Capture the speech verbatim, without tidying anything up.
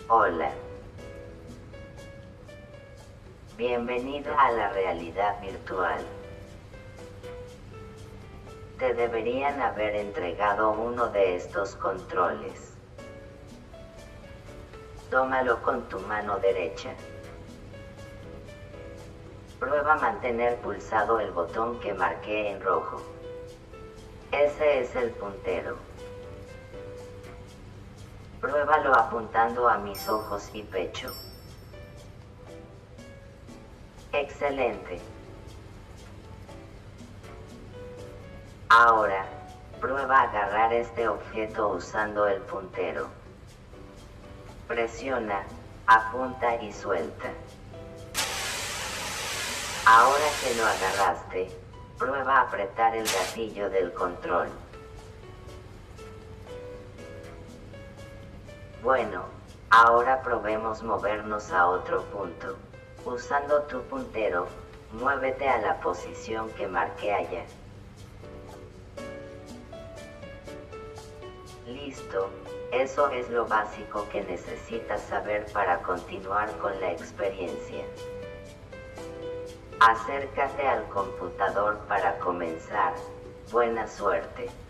Hola. Bienvenido a la realidad virtual. Te deberían haber entregado uno de estos controles. Tómalo con tu mano derecha. Prueba mantener pulsado el botón que marqué en rojo. Ese es el puntero. Pruébalo apuntando a mis ojos y pecho. Excelente. Ahora, prueba a agarrar este objeto usando el puntero. Presiona, apunta y suelta. Ahora que lo agarraste, prueba a apretar el gatillo del control. Bueno, ahora probemos movernos a otro punto. Usando tu puntero, muévete a la posición que marqué allá. Listo, eso es lo básico que necesitas saber para continuar con la experiencia. Acércate al computador para comenzar. Buena suerte.